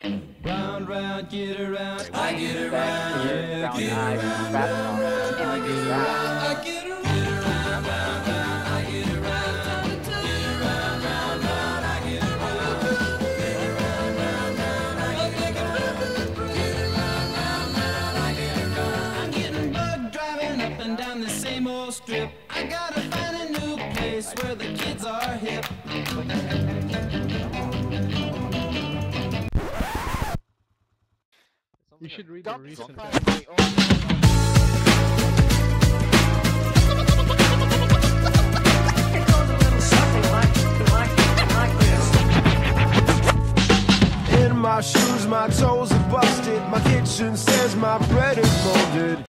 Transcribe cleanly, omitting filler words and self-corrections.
Round, round, get around, I get around, yeah, get around, round, round, I get around, I get around, round, round, I get around, get around, round, round, I get around, get around, round, round, I get around, get around, round, round, I get around. I'm getting bugged driving up and down the same old strip. I gotta find a new place where the kids are hip. You should read the recent. In my shoes, my toes are busted. My kitchen says my bread is molded.